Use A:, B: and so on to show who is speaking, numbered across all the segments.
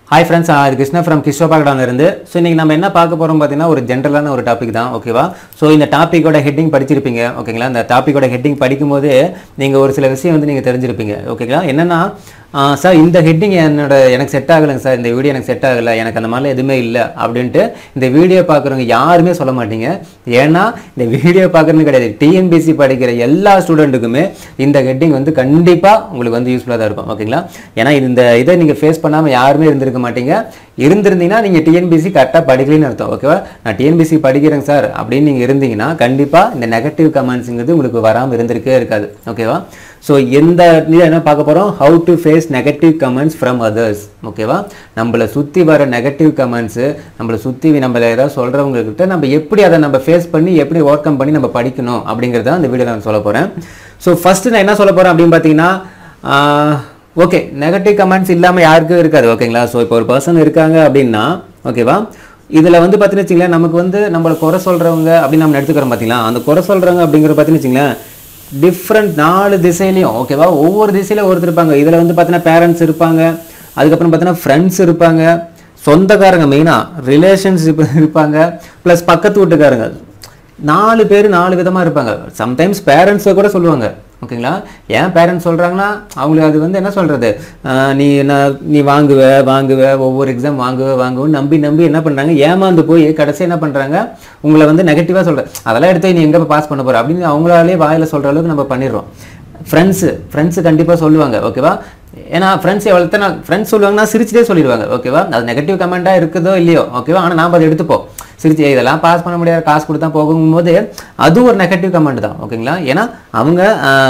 A: Hi friends, இது Krishna from கிஷோபாகடால இருந்து. So இன்னைக்கு நம்ம என்ன பார்க்க போறோம் பார்த்தீங்கன்னா ஒரு ஜென்ரலான ஒரு டாபிக் தான், ஓகேவா? ஸோ இந்த டாப்பிக்கோட ஹெட்டிங் படிச்சிருப்பீங்க, ஓகேங்களா? இந்த டாப்பிக்கோட ஹெட்டிங் படிக்கும்போது நீங்கள் ஒரு சில விஷயம் வந்து நீங்கள் தெரிஞ்சிருப்பீங்க, ஓகேங்களா? என்னன்னா சார் இந்த ஹெட்டிங் எனக்கு செட் ஆகலைங்க சார், இந்த வீடியோ எனக்கு செட் ஆகலை, எனக்கு அந்த மாதிரிலாம் எதுவுமே இல்லை அப்படின்ட்டு இந்த வீடியோ பார்க்குறவங்க யாருமே சொல்ல மாட்டீங்க. ஏன்னா இந்த வீடியோ பார்க்குறது கிடையாது, டிஎன்பிசி படிக்கிற எல்லா ஸ்டூடெண்ட்டுக்குமே இந்த ஹெட்டிங் வந்து கண்டிப்பாக உங்களுக்கு வந்து யூஸ்ஃபுல்லாக தான் இருக்கும், ஓகேங்களா? ஏன்னா இந்த இதை நீங்கள் ஃபேஸ் பண்ணாமல் யாருமே இருந்திருக்க மாட்டீங்க. இருந்திருந்தீங்கன்னா நீங்கள் டிஎன்பிசி கரெக்டாக படிக்கலன்னு அர்த்தம், ஓகேவா? நான் டிஎன்பிசி படிக்கிறேங்க சார் அப்படின்னு நீங்கள் இருந்தீங்கன்னா கண்டிப்பாக இந்த நெகட்டிவ் கமெண்ட்ஸுங்கிறது உங்களுக்கு வராமல் இருந்திருக்கே இருக்காது, ஓகேவா? ஸோ எந்த இதை என்ன பார்க்க போகிறோம், how to face negative comments from others, ஓகேவா? நம்மளை சுற்றி வர நெகட்டிவ் கமெண்ட்ஸு, நம்மளை சுற்றி நம்மளை ஏதாவது சொல்கிறவங்கக்கிட்ட நம்ம எப்படி அதை நம்ம ஃபேஸ் பண்ணி எப்படி ஓவர் கம் பண்ணி நம்ம படிக்கணும் அப்படிங்கிறத இந்த வீடியோவில் நான் சொல்ல போகிறேன். ஸோ ஃபஸ்ட்டு நான் என்ன சொல்ல போகிறேன் அப்படின்னு பார்த்தீங்கன்னா, ஓகே, நெகட்டிவ் கமெண்ட்ஸ் இல்லாமல் யாருக்கும் இருக்காது, ஓகேங்களா? ஸோ இப்போ ஒரு பர்சன் இருக்காங்க அப்படின்னா, ஓகேவா, இதில் வந்து பார்த்தீங்கன்னு வச்சிங்களேன், நமக்கு வந்து நம்மளை குறை சொல்கிறவங்க அப்படின்னு நம்ம எடுத்துக்கிறோம் பார்த்தீங்களா, அந்த குறை சொல்கிறவங்க அப்படிங்கிற பார்த்தீங்கன்னு வச்சிங்களேன் டிஃப்ரெண்ட் 4 திசையிலையும், ஓகேவா, ஒவ்வொரு திசையில் ஒருத்தர் இருப்பாங்க. இதில் வந்து பார்த்தீங்கன்னா பேரண்ட்ஸ் இருப்பாங்க, அதுக்கப்புறம் பார்த்தீங்கன்னா ஃப்ரெண்ட்ஸ் இருப்பாங்க, சொந்தக்காரங்க மெயினாக ரிலேஷன்ஷிப் இருப்பாங்க, ப்ளஸ் பக்கத்து வீட்டுக்காரங்க. 4 பேர் 4 விதமாக இருப்பாங்க. சம்டைம்ஸ் பேரண்ட்ஸை கூட சொல்லுவாங்க, ஓகேங்களா? ஏன் பேரண்ட்ஸ் சொல்கிறாங்கன்னா அவங்களுக்கு அது வந்து என்ன சொல்கிறது, நீ வாங்குவ ஒவ்வொரு எக்ஸாம் வாங்குவேன்னு நம்பி என்ன பண்ணுறாங்க, ஏமாந்து போய் கடைசி என்ன பண்ணுறாங்க, உங்களை வந்து நெகட்டிவாக சொல்கிறேன், அதெல்லாம் எடுத்து நீ எங்கே பாஸ் பண்ண போகிற அப்படின்னு அவங்களாலே வாயில் சொல்கிற அளவுக்கு நம்ம பண்ணிடுறோம். ஃப்ரெண்ட்ஸு கண்டிப்பாக சொல்லுவாங்க, ஓகேவா? ஏன்னா ஃப்ரெண்ட்ஸ் சொல்லுவாங்கன்னா சிரிச்சுட்டே சொல்லிடுவாங்க, ஓகேவா? அது நெகட்டிவ் கமெண்ட்டாக இருக்குதோ இல்லையோ, ஓகேவா? ஆனால் நாம் அதை எடுத்துப்போம், சிரிச்சு இதெல்லாம் பாஸ் பண்ண முடியாது, காசு கொடுத்தா போகும்போது அது ஒரு நெகட்டிவ் கமெண்ட் தான், ஓகேங்களா? ஏன்னா அவங்க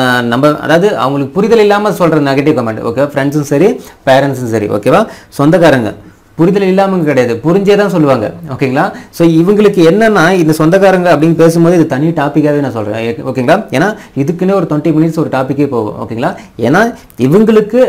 A: அதாவது அவங்களுக்கு புரிதல் இல்லாமல் சொல்கிற நெகட்டிவ் கமெண்ட், ஓகேவா? ஃப்ரெண்ட்ஸும் சரி பேரண்ட்ஸும் சரி, ஓகேவா? சொந்தக்காரங்க புரிதல் இல்லாமல் கிடையாது, புரிஞ்சே தான் சொல்லுவாங்க, ஓகேங்களா? ஸோ இவங்களுக்கு என்னன்னா இந்த சொந்தக்காரங்க அப்படின்னு பேசும்போது இது தனி டாப்பிக்காகவே நான் சொல்கிறேன், ஓகேங்களா? ஏன்னா இதுக்குன்னே ஒரு 20 மினிட்ஸ் ஒரு டாப்பிக்கே போகும், ஓகேங்களா? ஏன்னா இவங்களுக்கு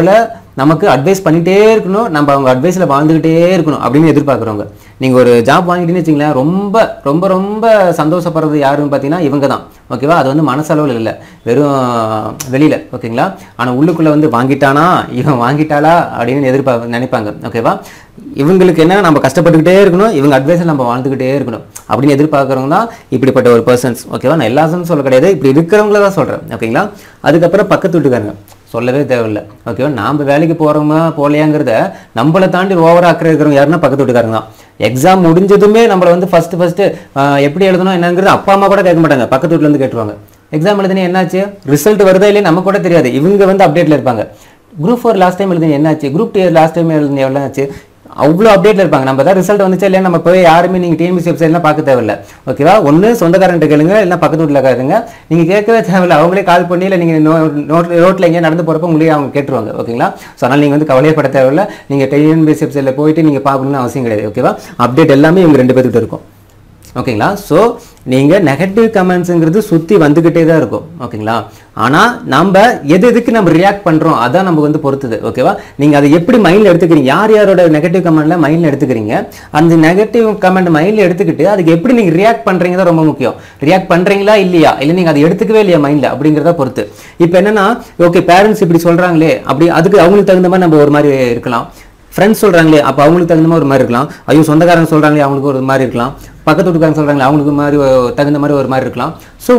A: நமக்கு அட்வைஸ் பண்ணிகிட்டே இருக்கணும், நம்ம அவங்க அட்வைஸில் வாழ்ந்துக்கிட்டே இருக்கணும் அப்படின்னு எதிர்பார்க்குறவங்க. நீங்கள் ஒரு ஜாப் வாங்கிட்டீங்கன்னு வச்சிங்களேன், ரொம்ப ரொம்ப ரொம்ப சந்தோஷப்படுறது யாருன்னு பார்த்தீங்கன்னா இவங்க தான், ஓகேவா? அது வந்து மனசளவில் இல்லை, வெறும் வெளியில், ஓகேங்களா? ஆனால் உள்ளுக்குள்ளே வந்து வாங்கிட்டானா இவன் வாங்கிட்டாளா அப்படின்னு நினைப்பாங்க, ஓகேவா? இவங்களுக்கு என்ன, நம்ம கஷ்டப்பட்டுக்கிட்டே இருக்கணும், இவங்க அட்வைஸில் நம்ம வாழ்ந்துக்கிட்டே இருக்கணும் அப்படின்னு எதிர்பார்க்குறவங்க தான் இப்படிப்பட்ட ஒரு பர்சன்ஸ், ஓகேவா? நான் எல்லாரும் சொல்ல கிடையாது, இப்படி இருக்கிறவங்கள தான் சொல்கிறேன், ஓகேங்களா? அதுக்கப்புறம் பக்கத்து வீட்டுக்காரங்க சொல்லவே தேவையில்லை, ஓகேவா? நாம் வேலைக்கு போகிறோமா போலையாங்கிறத நம்மளை தாண்டி ஓவராக அக்கறை இருக்கிறவங்க யாருன்னா பக்கத்து வீட்டுக்காரங்க தான். எக்ஸாம் முடிஞ்சதுமே நம்மளை வந்து ஃபஸ்ட்டு எப்படி எழுதணும் என்னங்கிறது அப்பா அம்மா கூட கேட்க மாட்டாங்க, பக்கத்து வீட்டிலேருந்து கேட்டுருவாங்க. எக்ஸாம் எழுதுனே என்னாச்சு, ரிசல்ட் வருதா இல்லையே நமக்கு கூட தெரியாது, இவங்க வந்து அப்டேட்டில் இருப்பாங்க. குரூப் 4 லாஸ்ட் டைம் எழுதுனே என்னாச்சு, குரூப் 2 லாஸ்ட் டைம் எழுதுனே எவ்வளோ ஆச்சு, அவ்வளோ அப்டேட்டில் இருப்பாங்க. நம்ம தான் ரிசல்ட் வந்துச்சா இல்லையா நம்ம போய் யாருமே நீங்கள் டிஎன்பிசி வெப்சைட்லாம் பார்க்க தேவையில்லை, ஓகேவா? ஒன்று சொந்தக்காரன்ட்ட கேளுங்க, இல்லை பக்கத்து வீட்டில் கேளுங்க, நீங்கள் கேட்கவே தேவையில்லை, அவங்களே கால் பண்ணி இல்லை நீங்கள் ரோட்டில் எங்கேயா நடந்து போகிறப்ப உங்களே அவங்க கேட்டுருவாங்க, ஓகேங்களா? ஸோ அதனால் நீங்கள் வந்து கவலையப்பட தேவையில்லை, நீங்கள் டிஎன்பிசி வெப்சைட்டில் போயிட்டு நீங்கள் பார்க்கணும்னு அவசியம் கிடையாது, ஓகேவா? அப்டேட் எல்லாமே இவங்க 2 பேர்கிட்ட இருக்கும், ஓகேங்களா? ஸோ நீங்கள் நெகட்டிவ் கமெண்ட்ஸுங்கிறது சுற்றி வந்துக்கிட்டே தான் இருக்கும், ஓகேங்களா? ஆனால் நம்ம எதுக்கு நம்ம ரியாக்ட் பண்ணுறோம் அதான் நம்ம வந்து பொறுத்துது, ஓகேவா? நீங்கள் அதை எப்படி மைண்டில் எடுத்துக்கிறீங்க, யாரோட நெகட்டிவ் கமெண்ட்டில் மைண்டில் எடுத்துக்கிறீங்க, அந்த நெகட்டிவ் கமெண்ட் மைண்டில் எடுத்துக்கிட்டு அதுக்கு எப்படி நீங்கள் ரியாக்ட் பண்ணுறீங்க தான் ரொம்ப முக்கியம். ரியாக்ட் பண்ணுறீங்களா இல்லையா, இல்லை நீங்கள் அதை எடுத்துக்கவே இல்லையா மைண்டில் அப்படிங்கிறத பொறுத்து. இப்போ என்னன்னா, ஓகே பேரண்ட்ஸ் இப்படி சொல்கிறாங்களே அப்படி அதுக்கு அவங்களுக்கு தகுந்த மாதிரி நம்ம ஒரு மாதிரி இருக்கலாம், ஃப்ரெண்ட்ஸ் சொல்கிறாங்களே அப்போ அவங்களுக்கு தகுந்த மாதிரி ஒரு மாதிரி இருக்கலாம், ஐயோ சொந்தக்காரங்க சொல்கிறாங்களே அவங்களுக்கு ஒரு மாதிரி இருக்கலாம், பக்கத்து வீட்டுக்காரங்க சொல்கிறாங்களே அவங்களுக்கு மாதிரி தகுந்த மாதிரி ஒரு மாதிரி இருக்கலாம். ஸோ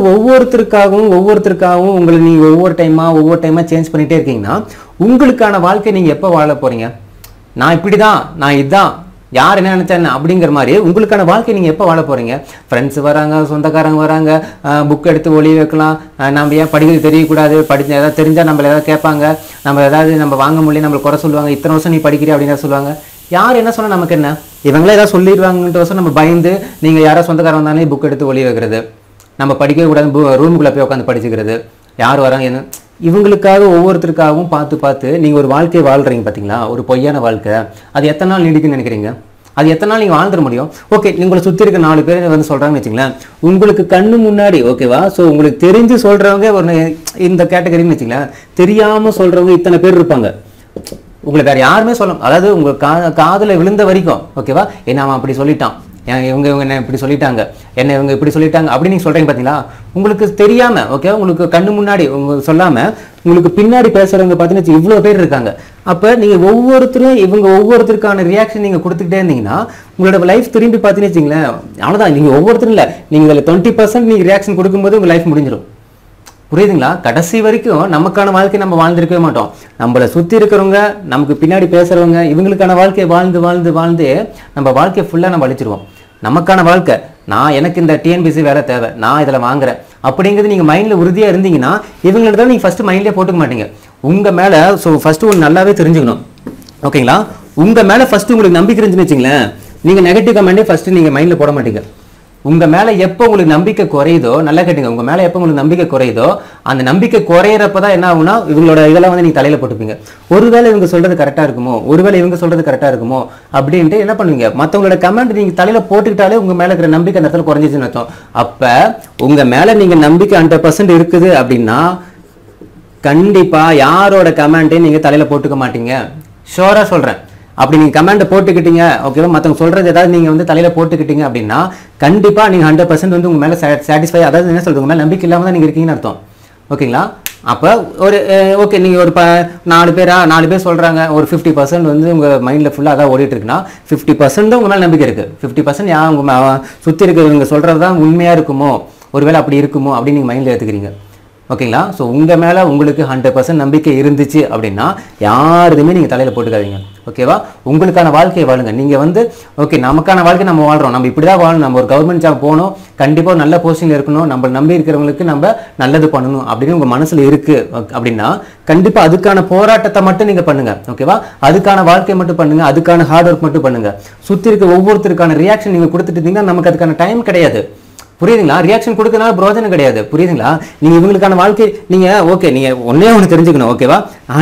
A: ஒவ்வொருத்தருக்காகவும் உங்களை நீங்கள் ஒவ்வொரு டைமாக சேஞ்ச் பண்ணிகிட்டே இருக்கீங்கன்னா உங்களுக்கான வாழ்க்கை நீங்கள் எப்போ வாழ போகிறீங்க, நான் இப்படி தான் நான் இதுதான் யார் என்ன நினச்சேன் அப்படிங்கிற மாதிரி உங்களுக்கான வாழ்க்கை நீங்கள் எப்போ வாழ போகிறீங்க? ஃப்ரெண்ட்ஸ் வராங்க, சொந்தக்காரங்க வராங்க, புக் எடுத்து ஒளி வைக்கலாம், நம்ம ஏன் படிக்கிறது தெரியக்கூடாது, ஏதாவது தெரிஞ்சால் நம்மளை ஏதாவது கேட்பாங்க, நம்ம வாங்க முடியல நம்மளை குறை சொல்லுவாங்க, இத்தனை வருஷம் நீ படிக்கிறீ அப்படின்னு சொல்லுவாங்க. யார் என்ன சொன்னால் நமக்கு என்ன, இவங்களே ஏதாவது சொல்லிடுவாங்கன்ற வருஷம் நம்ம பயந்து நீங்கள் யாராவது சொந்தக்காரங்க தானே புக் எடுத்து ஒளி வைக்கிறது, நம்ம படிக்கவே கூடாது ரூமுக்குள்ளே போய் உட்காந்து படிச்சுக்கிறது, யார் வராங்க என்ன, இவங்களுக்காக ஒவ்வொருத்தருக்காகவும் பார்த்து நீங்கள் ஒரு வாழ்க்கையை வாழ்கிறீங்க பார்த்தீங்களா, ஒரு பொய்யான வாழ்க்கை. அது எத்தனை நாள் நீடிக்குன்னு நினைக்கிறீங்க, அது எத்தனை நாள் நீங்கள் வாழ்ந்துட முடியும்? ஓகே, உங்களை சுற்றி இருக்க 4 பேர் வந்து சொல்கிறாங்கன்னு வச்சுங்களேன், உங்களுக்கு கண்ணு முன்னாடி, ஓகேவா? ஸோ உங்களுக்கு தெரிஞ்சு சொல்கிறவங்க ஒரு இந்த கேட்டகரின்னு வச்சுங்களேன், தெரியாமல் சொல்கிறவங்க இத்தனை பேர் இருப்பாங்க. உங்களை வேறு யாருமே சொல்ல, அதாவது உங்கள் காதில் விழுந்த வரைக்கும், ஓகேவா? ஏன்னா அவன் அப்படி சொல்லிட்டான், இவங்க என்ன இப்படி சொல்லிட்டாங்க, என்ன இவங்க இப்படி சொல்லிட்டாங்க அப்படி நீங்கள் சொல்கிறீங்க பார்த்தீங்களா, உங்களுக்கு தெரியாமல் ஓகே, உங்களுக்கு கண்ணு முன்னாடி உங்களுக்கு சொல்லாமல் உங்களுக்கு பின்னாடி பேசுகிறவங்க பார்த்தீங்கன்னா இவ்வளோ பேர் இருக்காங்க. அப்போ நீங்கள் ஒவ்வொருத்தரும் இவங்க ஒவ்வொருத்தருக்கான ரியாக்ஷன் நீங்கள் கொடுத்துக்கிட்டே இருந்தீங்கன்னா உங்களோட லைஃப் திரும்பி பார்த்தீங்கன்னு வச்சிங்களேன், அவ்வளோதான். நீங்கள் ஒவ்வொருத்தரும் இல்லை, நீங்கள் இதில் 20% நீங்கள் ரியாக்ஷன் கொடுக்கும்போது உங்கள் லைஃப் முடிஞ்சிடும். புரியுதுங்களா? கடைசி வரைக்கும் நமக்கான வாழ்க்கை நம்ம வாழ்ந்துருக்கவே மாட்டோம். நம்மளை சுற்றி இருக்கிறவங்க, நமக்கு பின்னாடி பேசுகிறவங்க, இவங்களுக்கான வாழ்க்கையை வாழ்ந்து வாழ்ந்து வாழ்ந்து நம்ம வாழ்க்கையை ஃபுல்லாக நம்ம அழிச்சிருவோம். நமக்கான வாழ்க்கை, நான் எனக்கு இந்த டிஎன்பிசி வேலை தேவை, நான் இதில் வாங்குறேன் அப்படிங்கிறது நீங்கள் மைண்டில் உறுதியாக இருந்தீங்கன்னா இவங்கள்ட்ட தான் நீங்கள் ஃபஸ்ட்டு மைண்ட்லேயே போட்டுக்க மாட்டீங்க. உங்கள் மேலே ஃபஸ்ட்டு ஒன்று நல்லாவே தெரிஞ்சுக்கணும். ஓகேங்களா? உங்கள் மேலே ஃபஸ்ட்டு உங்களுக்கு நம்பிக்கை இருந்துச்சுன்னு வச்சிங்களேன், நீங்கள் நெகட்டிவ் கமெண்டே ஃபஸ்ட்டு நீங்கள் மைண்டில் போட மாட்டீங்க. உங்கள் மேலே எப்போ உங்களுக்கு நம்பிக்கை குறையுதோ, நல்லா கேட்டுங்க, உங்கள் மேலே எப்போ உங்களுக்கு நம்பிக்கை குறையுதோ அந்த நம்பிக்கை குறையிறப்ப தான் என்ன ஆகுனா இவங்களோட இதெல்லாம் வந்து நீங்கள் தலையில் போட்டுப்பீங்க. ஒருவேளை இவங்க சொல்கிறது கரெக்டாக இருக்குமோ, ஒருவேளை இவங்க சொல்கிறது கரெக்டாக இருக்குமோ அப்படின்ட்டு என்ன பண்ணுவீங்க, மற்றவங்களோட கமெண்ட் நீங்கள் தலையில் போட்டுக்கிட்டாலே உங்கள் மேலே இருக்கிற நம்பிக்கை அந்த இடத்துல குறைஞ்சிச்சுன்னு அர்த்தம். அப்போ உங்கள் மேலே நீங்கள் நம்பிக்கை 100% இருக்குது அப்படின்னா கண்டிப்பாக யாரோட கமெண்ட்டையும் நீங்கள் தலையில் போட்டுக்க மாட்டீங்க. ஷோராக சொல்கிறேன். அப்படி நீங்கள் கமெண்ட் போட்டுக்கிட்டீங்க ஓகேவா, மற்றவங்க சொல்கிறது ஏதாவது நீங்கள் வந்து தலையில் போட்டுக்கிட்டீங்க அப்படின்னா கண்டிப்பாக நீங்கள் 100% வந்து உங்கள் மேலே சாட்டிஸ்ஃபை, அதாவது என்ன சொல்கிறது, உங்கள் மேலே நம்பிக்கை இல்லாமல் தான் நீங்கள் இருக்கீங்கன்னு அர்த்தம். ஓகேங்களா? அப்போ ஒரு ஓகே, நீங்கள் ஒரு 4 பேர் சொல்கிறாங்க, ஒரு 50% வந்து உங்கள் மைண்டில் ஃபுல்லாக அதான் ஓடிட்டு இருக்குன்னா 50% உங்கள் மேலே நம்பிக்கை இருக்குது. 50% உங்கள் சுற்றி இருக்கிறவங்க சொல்கிறது தான் உண்மையாக இருக்குமோ, ஒருவேளை அப்படி இருக்குமோ அப்படின்னு நீங்கள் மைண்டில் எடுத்துக்கிறீங்க. ஓகேங்களா? ஸோ உங்கள் மேலே உங்களுக்கு 100% நம்பிக்கை இருந்துச்சு அப்படின்னா யாருதுமே நீங்கள் தலையில் போட்டுக்காதீங்க. ஓகேவா? உங்களுக்கான வாழ்க்கையை வாழுங்க. நீங்கள் வந்து ஓகே நமக்கான வாழ்க்கை நம்ம வாழ்கிறோம், நம்ம இப்படி தான் வாழணும், நம்ம ஒரு கவர்மெண்ட் ஜாப் போகணும், கண்டிப்பாக நல்ல போஸ்டிங்கில் இருக்கணும், நம்ம நம்பி இருக்கிறவங்களுக்கு நம்ம நல்லது பண்ணணும் அப்படின்னு உங்கள் மனசில் இருக்குது அப்படின்னா கண்டிப்பாக அதுக்கான போராட்டத்தை மட்டும் நீங்கள் பண்ணுங்கள். ஓகேவா? அதுக்கான வாழ்க்கையை மட்டும் பண்ணுங்கள், அதுக்கான ஹார்ட் ஒர்க் மட்டும் பண்ணுங்கள். சுற்றி இருக்க ஒவ்வொருத்தருக்கான ரியாக்ஷன் நீங்கள் கொடுத்துட்டு இருந்தீங்கன்னா நமக்கு அதுக்கான டைம் கிடையாது. புரியுதுங்களா? ரியாக்ஷன் கொடுக்கறதுனால பிரோஜனம் கிடையாது. புரியுதுங்களா? நீங்கள் இவங்களுக்கான வாழ்க்கை நீங்கள் ஓகே, நீங்கள் ஒன்று தெரிஞ்சுக்கணும். ஓகேவா?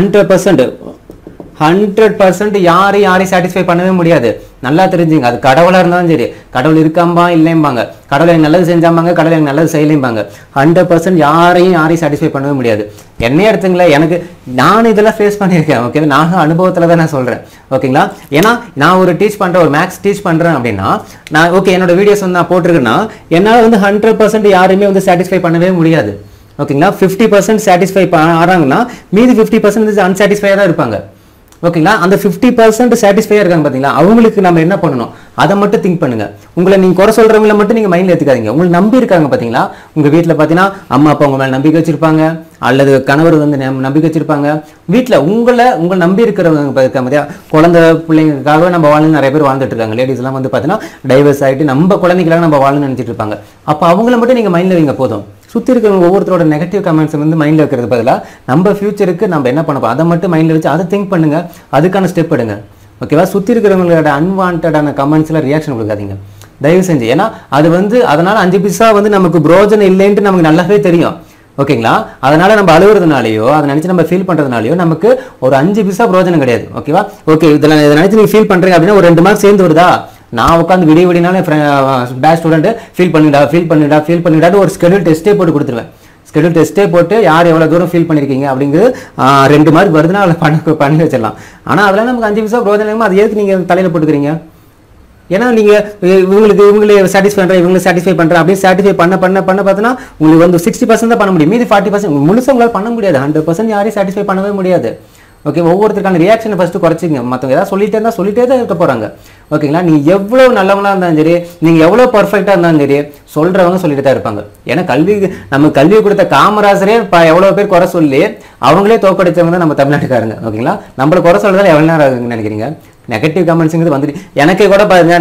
A: 100% யாரையும் சாட்டிஸ்ஃபை பண்ணவே முடியாது. நல்லா தெரிஞ்சுங்க. அது கடவுளாக இருந்தாலும் சரி, கடவுள் இருக்காம்பா இல்லைம்பாங்க, கடவுள் எனக்கு நல்லது செஞ்சாம்பாங்க, கடவுள் எனக்கு நல்லது செய்யலைம்பாங்க. 100% யாரையும் சாட்டிஸ்ஃபை பண்ணவே முடியாது. என்னையே எடுத்துங்களேன், எனக்கு நான் இதெல்லாம் ஃபேஸ் பண்ணியிருக்கேன். ஓகே, நானும் அனுபவத்தில் தான் நான் சொல்கிறேன். ஓகேங்களா? ஏன்னா நான் ஒரு டீச் பண்ணுறேன், ஒரு மேக்ஸ் டீச் பண்ணுறேன் அப்படின்னா நான் ஓகே என்னோட வீடியோஸ் வந்து நான் போட்டிருக்கேன்னா என்னால் வந்து 100% யாரையுமே வந்து சாட்டிஸ்ஃபை பண்ணவே முடியாது. ஓகேங்களா? 50% சாட்டிஸ்ஃபை ஆகிறாங்கன்னா மீதி 50% அன்சாட்டிஸ்ஃபையாக தான் இருப்பாங்க. ஓகேங்களா? அந்த 50% சாட்டிஸ்ஃபையாக இருக்காங்க பார்த்தீங்களா, அவங்களுக்கு நம்ம என்ன பண்ணணும் அதை மட்டும் திங்க் பண்ணுங்க. உங்களை நீங்கள் குறை சொல்கிறவங்கள மட்டும் நீங்கள் மைண்டில் ஏற்றுக்காதீங்க. உங்களுக்கு நம்பி இருக்காங்க பார்த்தீங்களா, உங்கள் வீட்டில் பார்த்தீங்கன்னா அம்மா அப்பா உங்கள் மேலே நம்பிக்கை வச்சிருப்பாங்க, அல்லது கணவர் வந்து நம்பிக்கை வச்சிருப்பாங்க. வீட்டில் உங்களை நம்பி இருக்கிறவங்க இருக்க மாதிரியா குழந்தை பிள்ளைங்களுக்காகவே நம்ம வாழணும்னு நிறைய பேர் வாழ்ந்துட்டு இருக்காங்க. லேடிஸ்லாம் வந்து பார்த்தீங்கன்னா டைவர்ஸ் ஆகிட்டு நம்ம குழந்தைகளாக நம்ம வாழணும்னு நினச்சிட்டு இருப்பாங்க. அப்போ அவங்கள மட்டும் நீங்கள் மைண்டில் வைங்க போதும். சுற்றி இருக்கிறவங்க ஒவ்வொருத்தரோட நெகட்டிவ் கமெண்ட்ஸ் வந்து மைண்டில் வைக்கிறது பதிலாக நம்ம ஃபியூச்சருக்கு நம்ம என்ன பண்ண போகிறோம் அதை மட்டும் மைண்டில் வச்சு அதை திங்க் பண்ணுங்க, அதுக்கான ஸ்டெப் எடுங்க. ஓகேவா? சுற்றி இருக்கிறவங்களோட அன்வான்டான கமெண்ட்ஸில் ரியாக்ஷன் கொடுக்காதீங்க தயவு செஞ்சு. ஏன்னா அது வந்து அதனால் 5 பைசா வந்து நமக்கு பிரோஜனம் இல்லைன்ட்டு நமக்கு நல்லாவே தெரியும். ஓகேங்களா? அதனால நம்ம அழுகுறதுனாலையோ அதை நினச்சி நம்ம ஃபீல் பண்ணுறதுனாலையோ நமக்கு ஒரு 5 பைசா பிரோஜனம் கிடையாது. ஓகேவா? ஓகே, இதை நினச்சி நீங்கள் ஃபீல் பண்ணுறீங்க அப்படின்னா ஒரு 2 மார்க் சேர்ந்து வருதா, நான் உட்காந்து விடினாலே பேட்ச் ஸ்டூடெண்ட் ஃபீல் பண்ணிடா ஒரு ஸ்கெடியூல் டெஸ்ட்டே போட்டு கொடுத்துருவேன். ஸ்கெடியூல் டெஸ்ட்டே போட்டு யார் எவ்வளோ தூரம் ஃபீல் பண்ணியிருக்கீங்க அப்படிங்கிறது 2 மார்க் வருதுன்னா அவளை பண்ணி வச்சிடலாம். ஆனால் அதெல்லாம் நமக்கு 5 பைசா பிரோஜனம், அது எதுக்கு நீங்கள் தலையில் போட்டுக்கிறீங்க? ஏன்னா நீங்கள் இவங்களே சாட்டிஸ்ஃபை பண்ணுறேன், இவங்களை சாட்டிஸ்ஃபை பண்ணுறேன் அப்படின்னு சாட்டிஸ்ஃபை பண்ண பார்த்தீங்கன்னா உங்களுக்கு வந்து 60% தான் பண்ண முடியும், மீதி 40% முழுசாக உங்களால் பண்ண முடியாது. 100% யாரையும் சாட்டிஸ்ஃபை பண்ணவே முடியாது. ஓகே, ஒவ்வொருத்தருக்கான ரியாக்ஷனை ஃபஸ்ட்டு குறைச்சிங்க. மற்றவங்க ஏதாவது சொல்லிட்டே தான் இருக்க போகிறாங்க. ஓகேங்களா? நீங்கள் எவ்வளோ நல்லவங்களாக இருந்தாலும் சரி, நீங்கள் எவ்வளோ பர்ஃபெக்டாக இருந்தாலும் சரி, சொல்கிறவங்க சொல்லிட்டு தான் இருப்பாங்க. ஏன்னா நம்ம கல்வியை கொடுத்த காமராஜரே எவ்வளோ பேர் குறை சொல்லி அவங்களே தோக்கடிச்சவங்க தான் நம்ம தமிழ்நாட்டுக்காரங்க. ஓகேங்களா? நம்மளை குறை சொல்றதால எவ்வளோ நேரம் ஆகுதுன்னு நினைக்கிறீங்க? நெகட்டிவ் கமெண்ட்ஸுங்கிறது வந்துட்டு எனக்கே கூட பாருங்க,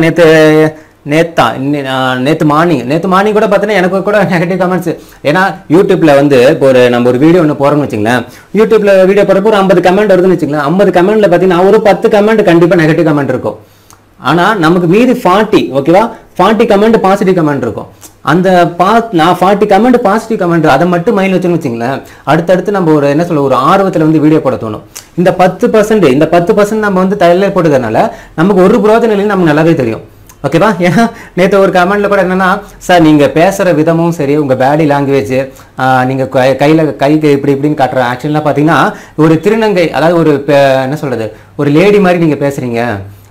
A: நேற்று மார்னிங் கூட பார்த்தீங்கன்னா எனக்கு கூட நெகட்டிவ் கமெண்ட்ஸ். ஏன்னா யூடியூப்ல வந்து இப்போ நம்ம ஒரு வீடியோ ஒன்று போகிறோம்னு வச்சுங்களேன், யூடியூப்ல வீடியோ போகிறப்போ ஒரு 50 கமெண்ட் வருதுன்னு வச்சுங்களேன். 50 கமெண்ட்ல பார்த்தீங்கன்னா ஒரு 10 கமெண்ட் கண்டிப்பாக நெகட்டிவ் கமெண்ட் இருக்கும். ஆனால் நமக்கு மீதி 40 ஓகேவா 40 கமெண்ட் பாசிட்டிவ் கமெண்ட் இருக்கும். அந்த 40 கமெண்ட் பாசிட்டிவ் கமெண்ட் அதை மட்டும் மைண்ட் வச்சுன்னு வச்சுங்களேன், அடுத்தடுத்து நம்ம ஒரு என்ன சொல்ல ஒரு ஆர்வத்தில் வந்து வீடியோ போட தோணும். இந்த 10% நம்ம வந்து தலையில போட்டுக்கிறதுனால நமக்கு ஒரு பிரோஜனம் இல்லைன்னு நமக்கு நல்லாவே தெரியும். ஓகேவா? ஏன்னா நேற்று ஒரு கமெண்ட்ல கூட என்னன்னா, சார் நீங்கள் பேசுகிற விதமும் சரி, உங்கள் பாடி லாங்குவேஜ், நீங்கள் கைக்கு இப்படின்னு காட்டுற ஆக்ஷன்லாம் பார்த்தீங்கன்னா ஒரு திருநங்கை, அதாவது ஒரு என்ன சொல்கிறது ஒரு லேடி மாதிரி நீங்கள் பேசுகிறீங்க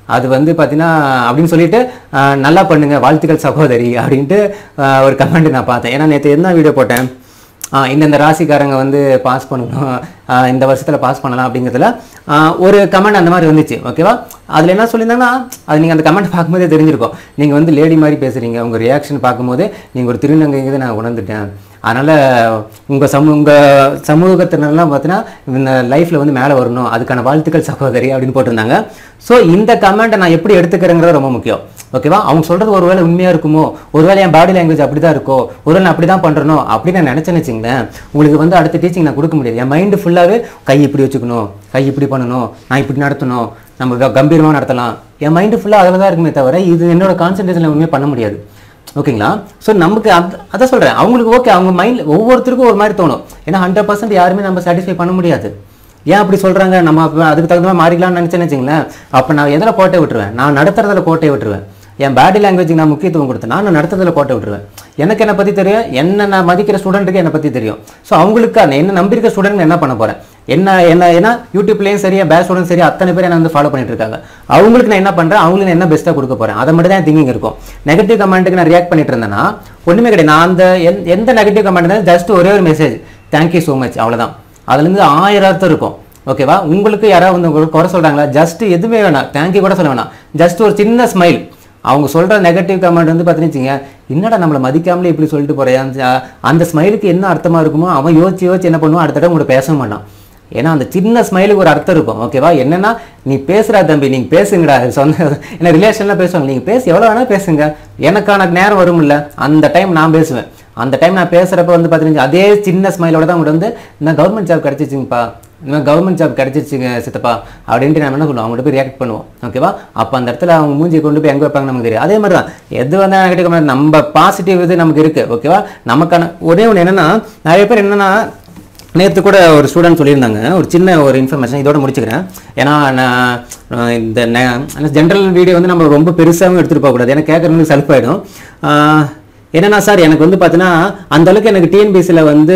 A: அது வந்து பார்த்தீங்கன்னா அப்படின்னு சொல்லிட்டு நல்லா பண்ணுங்க வாழ்த்துக்கள் சகோதரி அப்படின்ட்டு ஒரு கமெண்ட் நான் பார்த்தேன். ஏன்னா நேற்று என்ன வீடியோ போட்டேன், இந்த ராசிக்காரங்க வந்து பாஸ் பண்ணணும், இந்த வருஷத்தில் பாஸ் பண்ணலாம் அப்படிங்கிறதுல ஒரு கமெண்ட் அந்த மாதிரி வந்துச்சு. ஓகேவா, அதில் என்ன சொல்லியிருந்தாங்கன்னா அது நீங்கள் அந்த கமெண்ட் பார்க்கும்போதே தெரிஞ்சிருக்கும். நீங்கள் வந்து லேடி மாதிரி பேசுகிறீங்க, உங்கள் ரியாக்ஷன் பார்க்கும்போது நீங்கள் ஒரு திருநங்கைங்கிறத நான் உணர்ந்துட்டேன். அதனால் உங்கள் சமூகத்தினரெலாம் பார்த்தீங்கன்னா இந்த லைஃப்பில் வந்து மேலே வரணும், அதுக்கான வாழ்த்துக்கள் சகோதரி அப்படின்னு போட்டிருந்தாங்க. ஸோ இந்த கமெண்ட்டை நான் எப்படி எடுத்துக்கிறேங்கிறது ரொம்ப முக்கியம். ஓகேவா, அவங்க சொல்கிறது ஒருவேளை உண்மையாக இருக்குமோ, ஒருவேளை என் பாடி லாங்குவேஜ் அப்படி தான் இருக்கோ, ஒருவேளை நான் அப்படி தான் பண்ணுறனோ அப்படின்னு நான் நினச்சேன்னு வச்சுங்களேன், உங்களுக்கு வந்து அடுத்த டீச்சிங் நான் கொடுக்க முடியாது. என் மைண்டு ஃபுல்லாகவே கை இப்படி வச்சுக்கணும், கை இப்படி பண்ணணும், நான் இப்படி நடத்தணும், நம்ம கம்பீரமாக நடத்தலாம், என் மைண்டு ஃபுல்லாக அதில் தான் இருக்குமே தவிர இது என்னோட கான்சன்ட்ரேஷனில் ஒன்றுமே பண்ண முடியாது. ஓகேங்களா, ஸோ நமக்கு அதான் சொல்கிறேன், அவங்களுக்கு ஓகே, அவங்க மைண்ட் ஒவ்வொருத்தருக்கும் ஒரு மாதிரி தோணும். ஏன்னா 100% யாருமே நம்ம சாட்டிஸ்ஃபை பண்ண முடியாது. ஏன் அப்படி சொல்கிறாங்க, நம்ம அதுக்கு தகுந்த மாதிரி மாறிக்கலாம்னு நினச்சேன்னு வச்சுங்களேன், அப்போ நான் எதில் கோட்டை விட்டுருவேன், நான் நடத்துறதுல கோட்டை விட்டுருவேன். என் பாடி லாங்குவேஜுக்கு நான் முக்கியத்துவம் கொடுத்தேன், நான் நடத்துறதுல கோட்டை விட்டுருவேன். எனக்கு என்னை பற்றி தெரியும், என்ன நான் மதிக்கிற ஸ்டூடெண்ட்டுக்கு என்னை பற்றி தெரியும். ஸோ அவங்களுக்கு என்ன நம்பியிருக்க ஸ்டூடெண்ட் என்ன பண்ண போகிறேன், ஏன்னா யூடியூப்லேயும் சரியா பேட் ஸ்டூடெண்ட் சரியா அத்தனை பேர் என்ன வந்து ஃபாலோ பண்ணிட்டு இருக்காங்க. அவங்களுக்கு நான் என்ன பண்ணுறேன், அவங்களுக்கு என்ன பெஸ்ட்டாக கொடுக்க போகிறேன், அதை மட்டும் தான் திங்கிங் இருக்கும். நெகட்டிவ் கமெண்ட்டுக்கு நான் ரியாக்ட் பண்ணிட்டு இருந்தேன்னா ஒன்றுமே கிடையாது. நான் அந்த எந்த நெகட்டிவ் கமெண்ட் இருந்தாலும் ஜஸ்ட் ஒரே ஒரு மெசேஜ், தேங்க்யூ ஸோ மச், அவ்வளோதான். அதுலேருந்து 1000 அர்த்தம் இருக்கும். ஓகேவா, உங்களுக்கு யாராவது வந்து உங்களுக்கு குறை சொல்கிறாங்களா, ஜஸ்ட் எதுவுமே வேணாம், தேங்க்யூ கூட சொல்ல வேணாம், ஜஸ்ட் ஒரு சின்ன ஸ்மைல். அவங்க சொல்கிற நெகட்டிவ் கமெண்ட் வந்து பார்த்துன்னு என்னடா நம்மளை மதிக்காமலே இப்படி சொல்லிட்டு போகிறேன், அந்த ஸ்மைலுக்கு என்ன அர்த்தமாக இருக்குமோ அவன் யோசிச்சு என்ன பண்ணுவான், அடுத்த தடவை உங்கள்கிட்ட பேச மாட்டான். ஏன்னா அந்த சின்ன ஸ்மைலுக்கு ஒரு அர்த்தம் இருக்கும். ஓகேவா, என்னன்னா நீ பேசுகிறா தம்பி, நீங்கள் பேசுங்கடா, சொன்ன என்ன ரிலேஷன்லாம் பேசுவாங்க, நீங்கள் பேசி எவ்வளோ வேணால் பேசுங்க, எனக்கான நேரம் வரும் இல்லை, அந்த டைம் நான் பேசுவேன். அந்த டைம் நான் பேசுகிறப்ப வந்து பார்த்தீங்கன்னா அதே சின்ன ஸ்மைலோட தான் உங்கள்கிட்ட வந்து நான் கவர்மெண்ட் ஜாப் கிடச்சிச்சிங்கப்பா, இந்த கவர்மெண்ட் ஜாப் கிடச்சிருச்சுங்க சித்தப்பா அப்படின்ட்டு நம்ம என்ன சொல்லுவோம், அவங்கள்ட்ட போய் ரியாக்ட் பண்ணுவோம். ஓகேவா, அப்போ அந்த இடத்துல அவங்க மூஞ்சியை கொண்டு போய் எங்கே வைப்பாங்க நமக்கு தெரியும். அதே மாதிரி தான் எது வந்து நெகட்டிவ் கமெண்ட், நம்ம பாசிட்டிவ் இது நமக்கு இருக்குது. ஓகேவா, நமக்கான ஒரே ஒன்று என்னென்னா, நிறைய பேர் என்னென்னா, நேற்று கூட ஒரு ஸ்டூடெண்ட் சொல்லியிருந்தாங்க, ஒரு சின்ன ஒரு இன்ஃபர்மேஷன் இதோட முடிச்சுக்கிறேன். ஏன்னா நான் இந்த ஜென்ரல் வீடியோ வந்து நம்ம ரொம்ப பெருசாகவும் எடுத்துகிட்டு போகக்கூடாது, ஏன்னா கேட்குறவங்களுக்கு சலுப்பாயிடும். என்னென்னா சார், எனக்கு வந்து பார்த்தீங்கன்னா அந்தளவுக்கு எனக்கு டிஎன்பிசியில் வந்து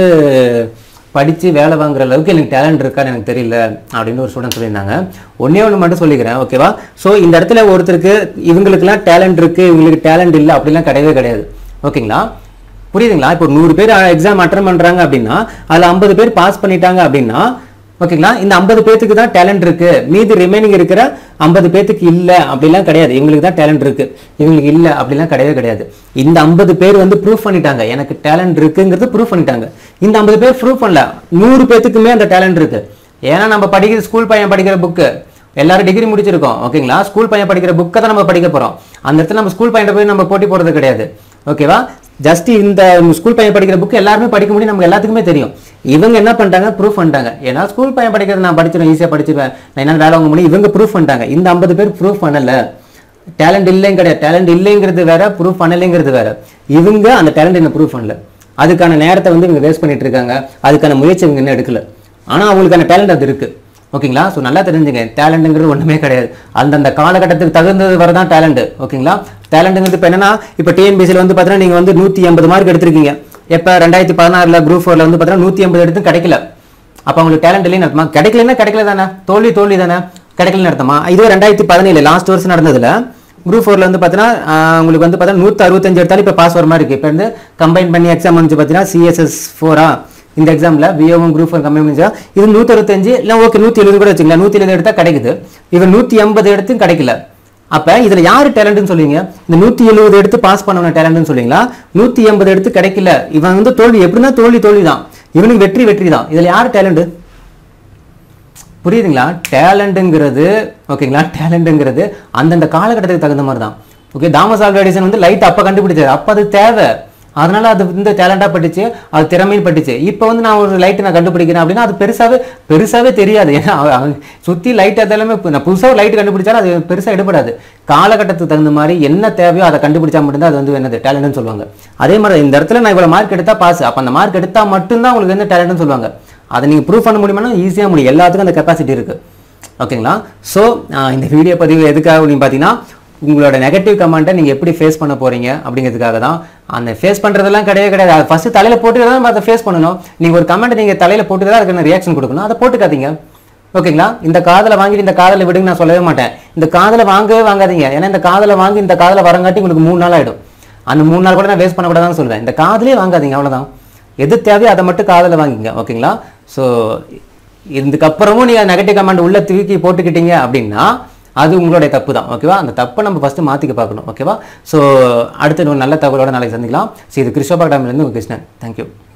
A: படித்து வேலை வாங்குற அளவுக்கு எனக்கு டேலண்ட் இருக்கான்னு எனக்கு தெரியல அப்படின்னு ஒரு ஸ்டூடெண்ட் சொல்லியிருந்தாங்க. ஒன்றே ஒன்று மட்டும் சொல்லிக்கிறேன். ஓகேவா, ஸோ இந்த இடத்துல ஒருத்தருக்கு இவங்களுக்குலாம் டேலண்ட் இருக்குது, இவங்களுக்கு டேலண்ட் இல்லை அப்படிலாம் கிடையவே கிடையாது. ஓகேங்களா, புரியுதுங்களா? இப்போ 100 பேர் எக்ஸாம் அட்டன் பண்ணுறாங்க அப்படின்னா அதில் 50 பேர் பாஸ் பண்ணிட்டாங்க அப்படின்னா, ஓகேங்களா, இந்த 50 பேத்துக்கு தான் டேலண்ட் இருக்கு, மீதி ரிமைனிங் இருக்கிற 50 பேத்துக்கு இல்லை அப்படிலாம் கிடையாது. இவங்களுக்கு தான் டேலண்ட் இருக்கு, இவங்களுக்கு இல்லை அப்படிலாம் கிடையவே கிடையாது. இந்த 50 பேர் வந்து ப்ரூஃப் பண்ணிட்டாங்க, எனக்கு டேலண்ட் இருக்குங்கிறது ப்ரூஃப் பண்ணிட்டாங்க. இந்த 50 பேர் ப்ரூஃப் பண்ணல, 100 பேத்துக்குமே அந்த டேலண்ட் இருக்கு. ஏன்னா நம்ம படிக்கிற ஸ்கூல் பையன் படிக்கிற புக்கு, எல்லாரும் டிகிரி முடிச்சிருக்கோம். ஓகேங்களா, ஸ்கூல் பையன் படிக்கிற புக்கை தான் நம்ம படிக்க போகிறோம். அந்த இடத்துல நம்ம ஸ்கூல் பையன் போய் நம்ம போட்டி போடுறது கிடையாது. ஓகேவா, ஜஸ்ட் இந்த ஸ்கூல் பையன் படிக்கிற புக்கு எல்லாருமே படிக்க முடியும், நமக்கு எல்லாத்துக்குமே தெரியும். இவங்க என்ன பண்ணிட்டாங்க, ப்ரூஃப் பண்ணிட்டாங்க. ஏன்னா ஸ்கூல் பையன் படிக்கிறது நான் படிச்சிருவேன், ஈஸியாக படிச்சிருவேன், நான் என்ன வேலை வாங்க முடியும், இவங்க ப்ரூஃப் பண்ணிட்டாங்க. இந்த 50 பேர் ப்ரூஃப் பண்ணலை, டேலண்ட் இல்லைங்க கிடையாது. டேலண்ட் இல்லைங்கிறது வேற, ப்ரூஃப் பண்ணலைங்கிறது வேற. இவங்க அந்த டேலண்ட் என்ன ப்ரூஃப் பண்ணல, அதுக்கான நேரத்தை வந்து இவங்க வேஸ்ட் பண்ணிட்டு இருக்காங்க, அதுக்கான முயற்சி இவங்க இன்னும் எடுக்கல. ஆனால் அவங்களுக்கான டேலண்ட் அது இருக்கு. ஓகேங்களா, ஸோ நல்லா தெரிஞ்சுங்க, டேலண்ட்டுங்கிறது ஒன்றுமே கிடையாது, அந்தந்த காலகட்டத்துக்கு தகுந்தது வர தான் டேலண்ட்டு. ஓகேங்களா, டேலண்ட்டுங்கிறது இப்போ என்னன்னா, இப்போ டிஎன்பிசியில் வந்து பார்த்தீங்கன்னா நீங்கள் வந்து 180 மார்க் எடுத்திருக்கீங்க. எப்போ 2016 குரூப் 4 வந்து பார்த்தீங்கன்னா 180 எடுத்து கிடைக்கல. அப்போ அவங்களுக்கு டேலண்ட் இல்லைன்னு அர்த்தமா? கிடைக்கலன்னா கிடைக்கல தானே, தோல்வி தானே, கிடைக்கலன்னு அர்த்தமா? இதுவே 2017 லாஸ்ட் வருஷம் நடந்ததுல குரூப் 4 வந்து பார்த்தீங்கன்னா உங்களுக்கு வந்து பார்த்தீங்கன்னா 165 எடுத்தாலும் இப்போ பாஸ் வர மாதிரி இருக்குது. இப்போ வந்து கம்பைன் பண்ணி எக்ஸாம் வந்து பார்த்தீங்கன்னா CSS 4 இந்த எக்ஸாமில் விஓவும் குரூப் 4 கம்பைன் பண்ணிச்சா இது 165 இல்லை ஓகே 170 கூட வச்சுக்கலாம். 170 எடுத்தால் கிடைக்குது, இவன் 180 எடுத்தும் கிடைக்கல. அப்போ இதில் யார் டேலண்ட்னு சொல்லுவீங்க? இந்த 170 எடுத்து பாஸ் பண்ணவன டேலண்ட்னு சொல்லுவீங்களா? 180 எடுத்து கிடைக்கல, இவன் வந்து தோல்வி. எப்படின்னா தோல்வி தான், இவனுக்கு வெற்றி தான். இதில் யார் டேலண்ட்டு? புரியுதுங்களா? டேலண்ட்டுங்கிறது ஓகேங்களா, டேலண்ட்டுங்கிறது அந்தந்த காலகட்டத்துக்கு தகுந்த மாதிரி தான். ஓகே, தாமஸ் ஆல்வா எடிசன் வந்து லைட் அப்போ கண்டுபிடிச்சாரு, அப்போ அது தேவை, அதனால அது இந்த டேலண்டாக பட்டுச்சு, அது திறமையும் பட்டுச்சு. இப்போ வந்து நான் ஒரு லைட்டை நான் கண்டுபிடிக்கிறேன் அப்படின்னா அது பெருசாகவே தெரியாது. ஏன்னா சுற்றி லைட் அதெல்லாமே நான் புதுசாக லைட் கண்டுபிடிச்சாலும் அது பெருசாக எடுபடாது. காலகட்டத்துக்கு தகுந்த மாதிரி என்ன தேவையோ அதை கண்டுபிடிச்சா மட்டும்தான் அது வந்து என்னது டேலண்ட்னு சொல்லுவாங்க. அதே மாதிரி இந்த இடத்துல நான் இவ்வளோ மார்க் எடுத்தால் பாஸ், அப்போ அந்த மார்க் எடுத்தால் மட்டும்தான் உங்களுக்கு வந்து டேலண்ட்னு சொல்லுவாங்க. அதை நீங்கள் ப்ரூவ் பண்ண முடியுமானா ஈஸியாக முடியும், எல்லாத்துக்கும் அந்த கெப்பாசிட்டி இருக்குது. ஓகேங்களா, ஸோ இந்த வீடியோ பதிவு எதுக்காக அப்படின்னு பார்த்தீங்கன்னா, உங்களோட நெகட்டிவ் கமெண்ட்டை நீங்கள் எப்படி ஃபேஸ் பண்ண போகிறீங்க அப்படிங்கிறதுக்காக தான். அந்த ஃபேஸ் பண்ணுறதெல்லாம் கிடையாது, அதை ஃபஸ்ட்டு தலையில் போட்டு தான் நம்ம அதை ஃபேஸ் பண்ணணும். நீங்கள் ஒரு கமெண்ட் நீங்கள் தலையில் போட்டு தான் அதுக்கு ரியாக்ஷன் கொடுக்கணும், அதை போட்டுக்காதீங்க. ஓகேங்களா. இந்த காதலை வாங்கிட்டு இந்த காதலை விடுங்க நான் சொல்லவே மாட்டேன். இந்த காதலை வாங்கவே வாங்காதீங்க. ஏன்னா இந்த காதலை வாங்கி இந்த காதலை வரங்காட்டி உங்களுக்கு 3 நாள் ஆகிடும். அந்த 3 நாள் கூட நான் வேஸ்ட் பண்ணக்கூடாதுன்னு சொல்லுவேன். இந்த காதலே வாங்காதீங்க, அவ்வளோதான். எது தேவையோ அதை மட்டும் காதலை வாங்கிங்க. ஓகேங்களா. ஸோ இதுக்கப்புறமும் நீங்கள் நெகட்டிவ் கமெண்ட் உள்ள தூக்கி போட்டுக்கிட்டீங்க அப்படின்னா அது உங்களுடைய தப்பு தான். ஓகேவா. அந்த தப்பை நம்ம ஃபஸ்ட்டு மாற்றிக்க பார்க்கணும். ஓகேவா. ஸோ அடுத்து ஒரு நல்ல தகவலோட நாளைக்கு சந்திக்கலாம். ஸோ இது கிறிஸ்டோபா டாமிலேருந்து உங்கள் கிருஷ்ணன். தேங்க்யூ.